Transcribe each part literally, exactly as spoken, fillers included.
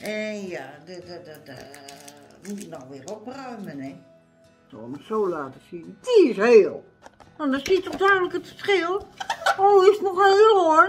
En ja, dat moet ik nou weer opruimen, hè. Ik zal hem zo laten zien. Die is heel. Nou, dan zie je toch duidelijk het verschil. Oh, is nog heel hoor.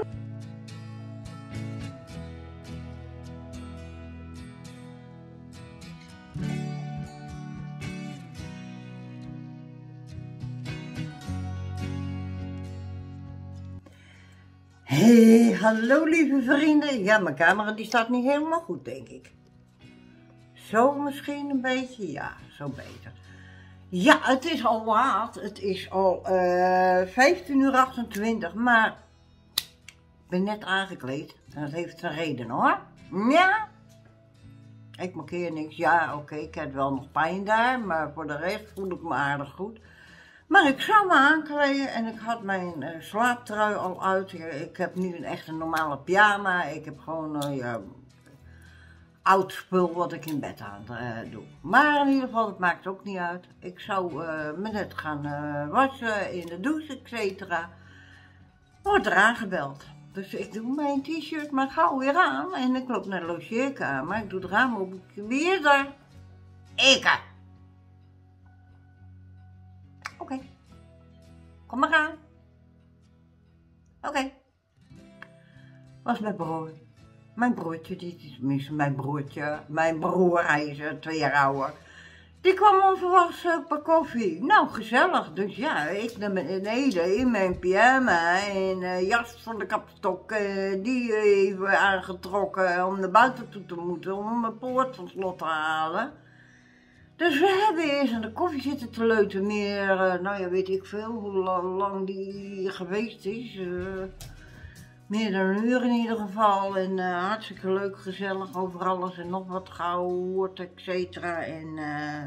Hey, hallo lieve vrienden. Ja, mijn camera die staat niet helemaal goed, denk ik. Zo misschien een beetje, ja, zo beter. Ja, het is al laat. Het is al uh, vijftien uur achtentwintig, maar ik ben net aangekleed. En dat heeft een reden hoor. Ja. Ik markeer niks. Ja, oké, okay, ik heb wel nog pijn daar, maar voor de rest voel ik me aardig goed. Maar ik zou me aankleden en ik had mijn uh, slaaptrui al uit. Ik heb nu een echte normale pyjama. Ik heb gewoon uh, ja, oud spul wat ik in bed aan uh, doe. Maar in ieder geval, het maakt ook niet uit. Ik zou uh, me net gaan uh, wassen in de douche, et cetera. Wordt er aangebeld. Dus ik doe mijn t-shirt maar gauw weer aan. En ik loop naar de logeerkamer. Ik doe het raam op. Wie is er? Ik. Oké, okay. Kom maar aan. Oké. Okay. Was mijn broer. Mijn broertje, die, tenminste mijn broertje, mijn broer, hij is uh, twee jaar ouder. Die kwam onverwachts uh, per koffie. Nou, gezellig. Dus ja, ik naar beneden in mijn pyjama en uh, jas van de kapstok, uh, die even aangetrokken om naar buiten toe te moeten, om mijn poort van slot te halen. Dus we hebben eerst aan de koffie zitten te leuten, meer, uh, nou ja, weet ik veel, hoe lang, lang die geweest is. Uh, meer dan een uur in ieder geval. En uh, hartstikke leuk, gezellig over alles en nog wat gehoord, et cetera. En uh,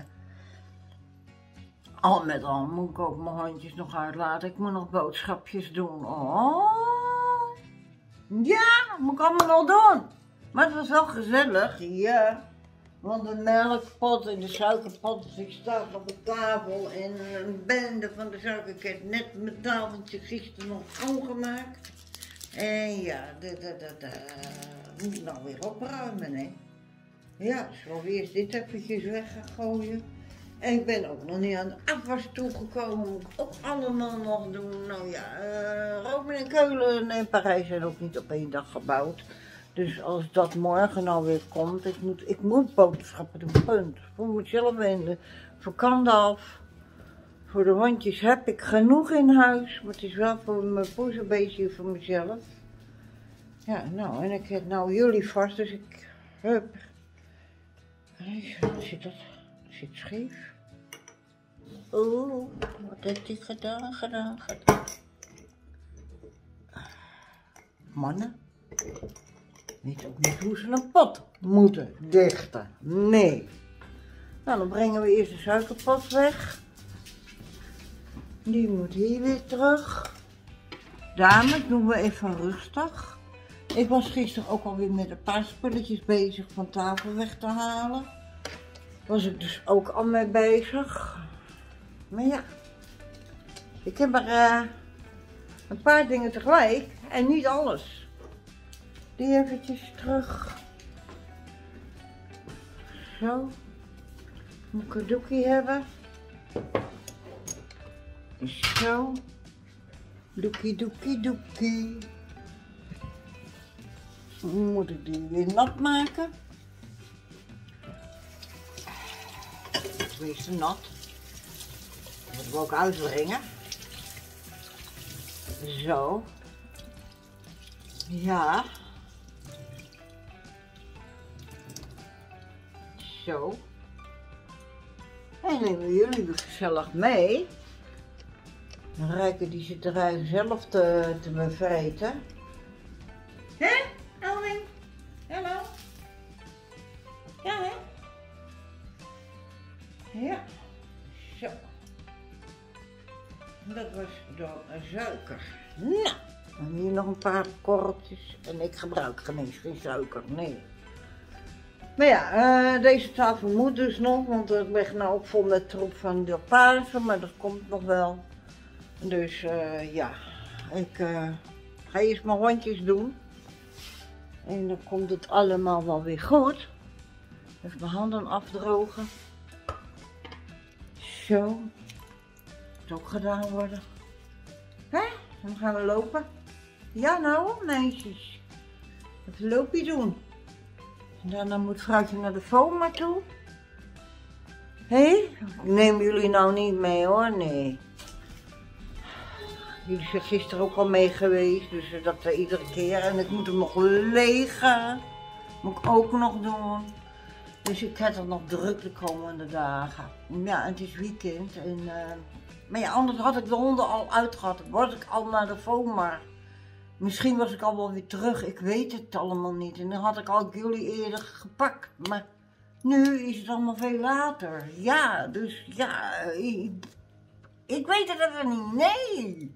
al met al moet ik ook mijn hondjes nog uitlaten. Ik moet nog boodschapjes doen. Oh, ja, moet ik allemaal nog doen. Maar het was wel gezellig, ja. Want de melkpot en de suikerpot die staat op de tafel en een bende van de suikerket net mijn tafeltje gisteren nog schoongemaakt. En ja, dat, dat, dat, dat moet ik nou weer opruimen, hè. Ja, ik zal eerst dit eventjes weg gaan gooien. En ik ben ook nog niet aan de afwas toegekomen, moet ik ook allemaal nog doen. Nou ja, uh, Rome en Keulen en Parijs zijn ook niet op één dag gebouwd. Dus als dat morgen alweer komt, ik moet, ik moet boodschappen doen, punt. Voor mezelf en de vakantaf. Voor de hondjes heb ik genoeg in huis, maar het is wel voor mijn poes een beetje voor mezelf. Ja, nou, en ik heb nou jullie vast, dus ik, hup. Zit dat, zit scheef. Oeh, wat heeft hij gedaan, gedaan, gedaan. Mannen. Weet ook niet hoe ze een pot moeten dichten. Nee. Nou, dan brengen we eerst de suikerpot weg. Die moet hier weer terug. Dames, doen we even rustig. Ik was gisteren ook alweer met een paar spulletjes bezig van tafel weg te halen. Was ik dus ook al mee bezig. Maar ja, ik heb er uh, een paar dingen tegelijk en niet alles. Die eventjes terug. Zo. Moet ik een doekje hebben. Zo. Doekie, doekie, doekie. Moet ik die weer nat maken. Wees nat. Dat moeten we ook uitbrengen. Zo. Ja. Zo. En nemen jullie weer gezellig mee. Dan ruiken die zitten er zelf te, te bevreten. Hé, Elwin? Hallo? Ja, hè? Ja. Zo. Dat was dan suiker. Nou, en hier nog een paar korreltjes. En ik gebruik geen eens geen suiker, nee. Maar ja, uh, deze tafel moet dus nog, want ik leg nou ook vol met troep van de Pasen, maar dat komt nog wel. Dus uh, ja, ik uh, ga eerst mijn hondjes doen. En dan komt het allemaal wel weer goed. Even mijn handen afdrogen. Zo. Moet ook gedaan worden. Hè? Dan gaan we lopen. Ja nou, meisjes. Even een loopje doen. En daarna moet vrouwtje naar de FOMA toe. Hé? Hey? Ik neem jullie nou niet mee hoor, nee. Jullie zijn gisteren ook al mee geweest, dus dat uh, iedere keer. En ik moet hem nog legen. Moet ik ook nog doen. Dus ik heb het nog druk de komende dagen. Ja, het is weekend. En, uh, maar ja, anders had ik de honden al uitgehad. Was ik al naar de FOMA. Misschien was ik al wel weer terug. Ik weet het allemaal niet. En dan had ik al jullie eerder gepakt. Maar nu is het allemaal veel later. Ja, dus ja. Ik, ik weet het even niet. Nee.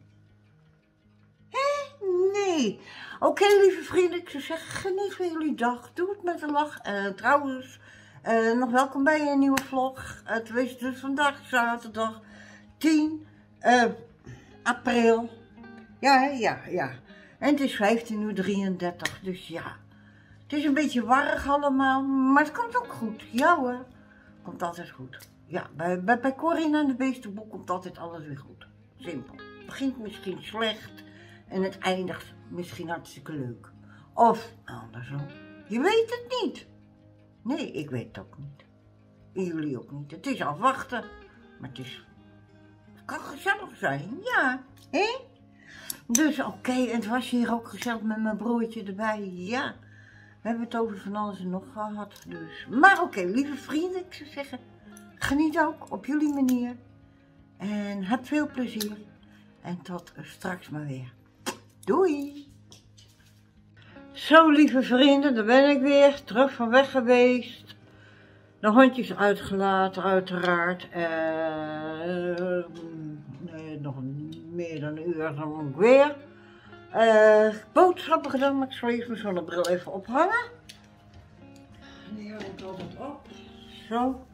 Hé? Nee. Oké, okay, lieve vrienden. Ik zou zeggen, geniet van jullie dag. Doe het met een lach. Uh, trouwens, uh, nog welkom bij een nieuwe vlog. Het uh, is dus vandaag zaterdag tien april. Ja, ja, ja. En het is vijftien uur drieëndertig, dus ja. Het is een beetje warrig allemaal, maar het komt ook goed. Ja hoor, komt altijd goed. Ja, bij, bij, bij Corrie en de Beestenboek komt altijd alles weer goed. Simpel. Het begint misschien slecht en het eindigt misschien hartstikke leuk. Of andersom. Je weet het niet. Nee, ik weet het ook niet. En jullie ook niet. Het is afwachten, maar het is... Het kan gezellig zijn, ja. Hé? Dus oké, okay, en het was hier ook gezellig met mijn broertje erbij, ja. We hebben het over van alles en nog gehad, dus. Maar oké, okay, lieve vrienden, ik zou zeggen, geniet ook op jullie manier. En heb veel plezier. En tot straks maar weer. Doei! Zo, lieve vrienden, daar ben ik weer, terug van weg geweest. De hondjes uitgelaten, uiteraard. Uh, nee, nog meer dan een uur, dan moet ik weer. Uh, boodschappen gedaan, maar ik zal even mijn zonnebril even ophangen. Die hang ik altijd op. Zo.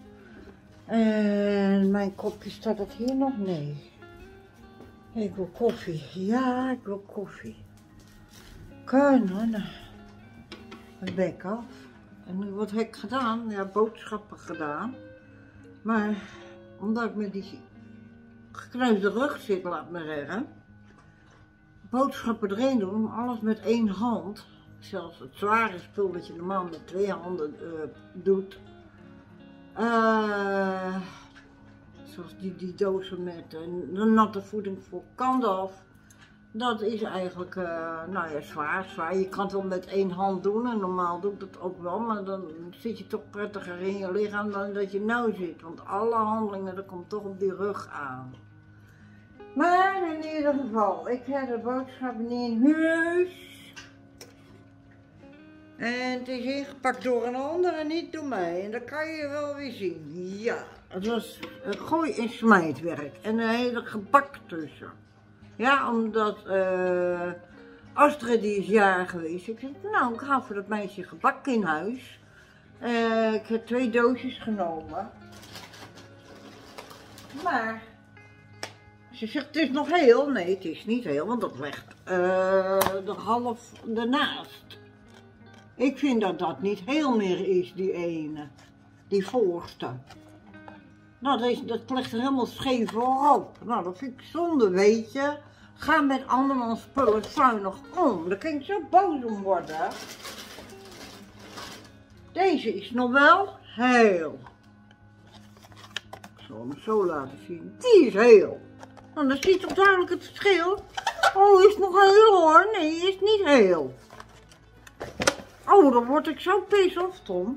En mijn kopje, staat dat hier nog? Nee. Ik wil koffie. Ja, ik wil koffie. Kunnen. Mijn bek af. En nu wat heb ik gedaan? Ja, boodschappen gedaan. Maar omdat ik met die gekneusde rug zit, laat maar zeggen. Boodschappen erin doen, alles met één hand. Zelfs het zware spul dat je normaal met twee handen uh, doet. Uh, zoals die, die dozen met uh, de natte voeding voor Kandalf. Dat is eigenlijk, uh, nou ja, zwaar, zwaar. Je kan het wel met één hand doen en normaal doe ik dat ook wel, maar dan zit je toch prettiger in je lichaam dan dat je nou zit. Want alle handelingen, dat komt toch op die rug aan. Maar in ieder geval, ik heb de boodschappen in huis. En het is ingepakt door een ander en niet door mij. En dat kan je wel weer zien. Ja, het was een gooi- en smijtwerk. En een hele gebak tussen. Ja, omdat uh, Astrid die is jarig geweest. Ik zei, nou, ik ga voor dat meisje gebak in huis. Uh, ik heb twee doosjes genomen. Maar ze zegt, het is nog heel. Nee, het is niet heel, want dat legt uh, de half ernaast. Ik vind dat dat niet heel meer is, die ene. Die voorste. Nou, dat, is, dat ligt er helemaal scheef voorop. Nou, dat vind ik zonde, weet je. Ga met andermans spullen zuinig om. Daar kan ik zo boos om worden. Deze is nog wel heel. Ik zal hem zo laten zien. Die is heel. Nou, dan zie je toch duidelijk het verschil. Oh, is nog heel hoor. Nee, is niet heel. Oh, dan word ik zo pissig, Tom.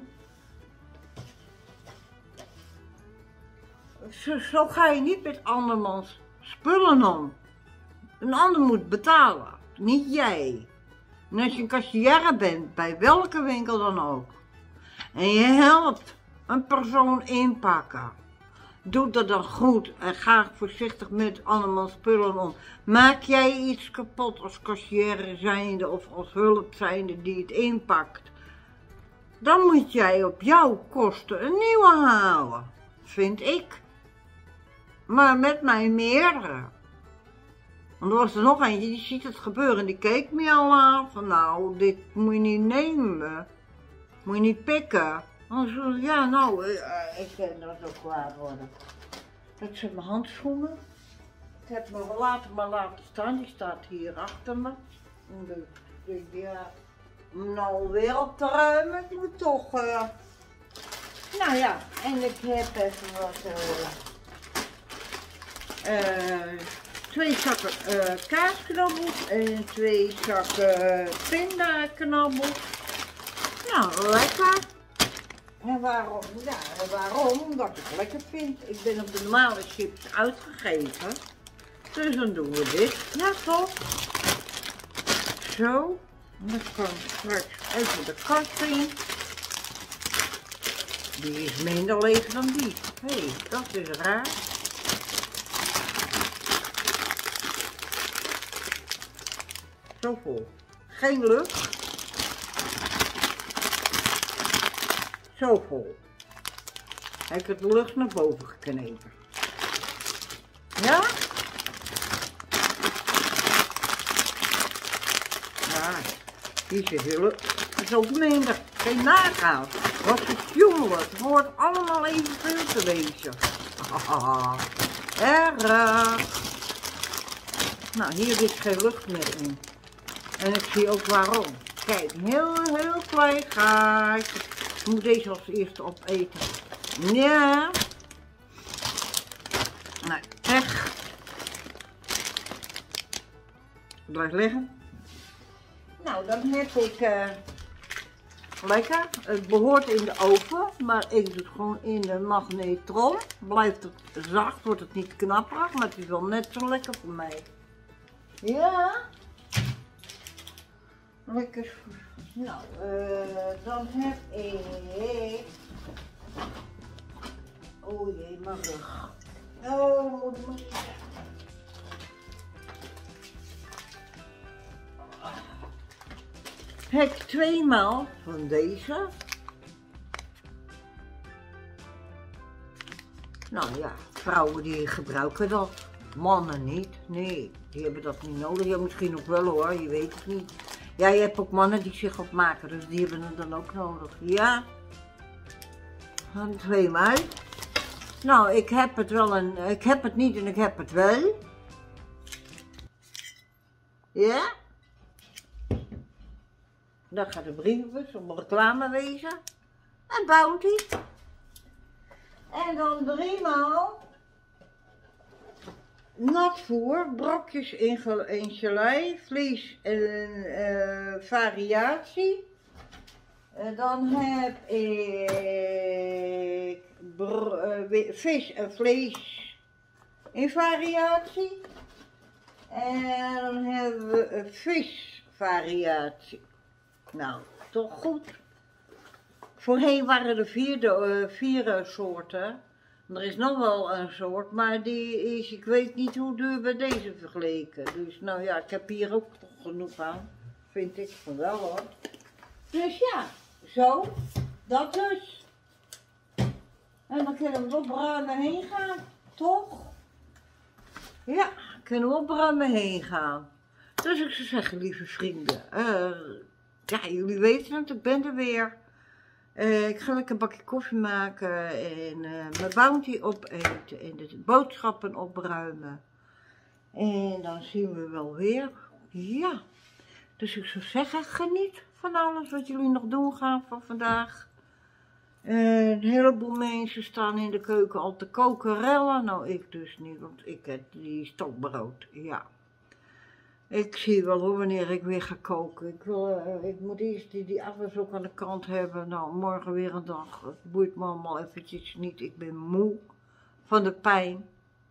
Zo, zo ga je niet met andermans spullen om. Een ander moet betalen, niet jij. En als je een kassière bent, bij welke winkel dan ook. En je helpt een persoon inpakken. Doe dat dan goed en ga voorzichtig met andermans spullen om. Maak jij iets kapot als kassière zijnde of als hulp zijnde die het inpakt. Dan moet jij op jouw kosten een nieuwe halen. Vind ik. Maar met mij meerdere. Want er was er nog eentje, die ziet het gebeuren en die keek me al aan van nou, dit moet je niet nemen. Moet je niet pikken. Anders, ja, nou, uh, ik kan dat ook kwaad worden. Dat zijn mijn handschoenen. Ik heb me later maar laten staan, die staat hier achter me. Dus ik denk, ja, om nou weer op te ruimen, ik moet toch. Uh... Nou ja, en ik heb even wat. Uh... Uh, twee zakken uh, kaasknabbels en twee zakken pindaknabbels. Nou, lekker. En waarom? Ja, waarom? Omdat ik het lekker vind. Ik ben op de normale chips uitgegeven. Dus dan doen we dit. Ja, toch? Zo. En dan kan straks even de kast in. Die is minder leeg dan die. Hé, hey, dat is raar. Zo vol. Geen lucht. Zo vol. Heb ik het de lucht naar boven geknepen. Ja? Ja, hier zit heel lucht. Het is ook minder. Geen nagaan. Wat is jongen. Het hoort allemaal evenveel te wezen. Erg. Nou, hier zit geen lucht meer in. En ik zie ook waarom. Kijk, heel, heel klein gaatje. Ik moet deze als eerste opeten. Ja. Nou, echt. Blijf liggen. Nou, dan heb ik uh, lekker. Het behoort in de oven, maar ik doe het gewoon in de magnetron. Blijft het zacht, wordt het niet knapperig, maar het is wel net zo lekker voor mij. Ja. Lekker. Nou, uh, dan heb ik. Oh jee, mijn rug. Oh, moet ik. Heb ik tweemaal van deze. Nou ja, vrouwen die gebruiken dat. Mannen niet. Nee, die hebben dat niet nodig. Ja, misschien nog wel hoor, je weet het niet. Ja, je hebt ook mannen die zich opmaken, dus die hebben het dan ook nodig. Ja. Dan twee maar. Nou, ik heb het wel en ik heb het niet en ik heb het wel. Ja. Dan gaat de brievenbus om reclame wezen. En Bounty. En dan driemaal natvoer, brokjes in, in gelei, vlees en uh, variatie. Uh, dan heb ik uh, vis en vlees in variatie. En dan hebben we een visvariatie. Nou, toch goed. Voorheen waren er vier, uh, vier soorten. Er is nog wel een soort, maar die is, ik weet niet hoe duur bij deze vergeleken. Dus nou ja, ik heb hier ook toch genoeg aan. Vind ik van wel hoor. Dus ja, zo. Dat dus. En dan kunnen we opruimen heen gaan. Toch? Ja, kunnen we opruimen heen gaan. Dus ik zou zeggen, lieve vrienden. Uh, ja, jullie weten het, ik ben er weer. Uh, ik ga lekker een bakje koffie maken en uh, mijn Bounty opeten en de boodschappen opruimen. En dan zien we wel weer. Ja, dus ik zou zeggen, geniet van alles wat jullie nog doen gaan van vandaag. Uh, een heleboel mensen staan in de keuken al te kokerellen. Nou, ik dus niet, want ik heb die stokbrood, ja. Ik zie wel hoor, wanneer ik weer ga koken. Ik, wil, uh, ik moet eerst die, die afwas ook aan de kant hebben. Nou, morgen weer een dag. Het boeit me allemaal eventjes niet. Ik ben moe van de pijn.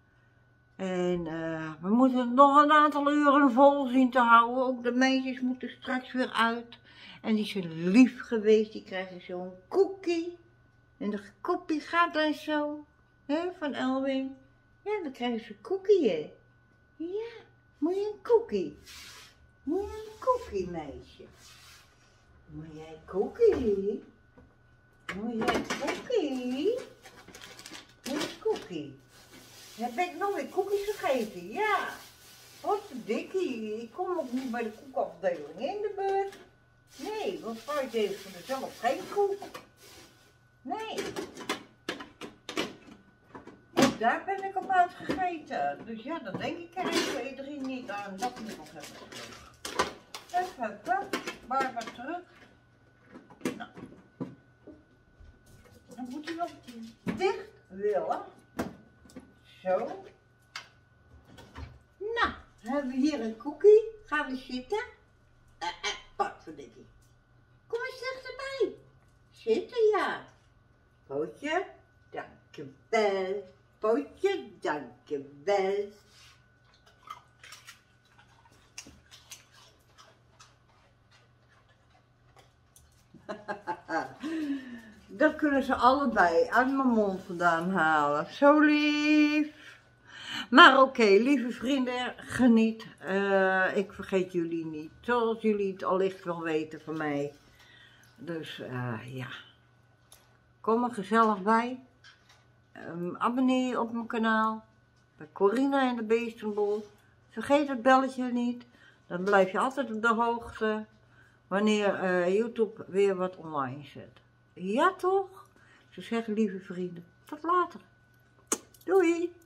En uh, we moeten nog een aantal uren vol zien te houden. Ook de meisjes moeten straks weer uit. En die zijn lief geweest. Die krijgen zo'n cookie. En de cookie gaat dan zo. Hè, van Elwin. Ja, dan krijgen ze een cookie, hè. Ja. Moet je een cookie? Moet je een cookie, meisje? Moet jij een cookie? Moet jij een cookie? Moet je een cookie? Heb ik nog weer cookies gegeten? Ja. Wat een dikkie. Ik kom ook niet bij de koekafdeling in de buurt. Nee, want Fruit heeft van mezelf geen koek. Nee. Ook daar ben ik op uitgegeten. Dus ja, dan denk ik er één, twee, drie niet aan. Dat moet nog even terug. Even, hup, Barbara terug. Nou. Dan moet hij nog dicht willen. Zo. Nou, dan hebben we hier een koekie. Gaan we zitten. Eh, eh, wat voor dikkie. Kom eens dichterbij. Zitten, ja. Pootje, dankjewel. Pootje, dankjewel. Dat kunnen ze allebei uit mijn mond vandaan halen. Zo lief. Maar oké, okay, lieve vrienden, geniet. Uh, ik vergeet jullie niet. Zoals jullie het allicht wel weten van mij. Dus uh, ja. Kom er gezellig bij. Um, abonneer je op mijn kanaal. Bij Corina en de Beestenbol. Vergeet het belletje niet. Dan blijf je altijd op de hoogte. Wanneer uh, YouTube weer wat online zet. Ja toch? Ik zou zeggen, lieve vrienden. Tot later. Doei.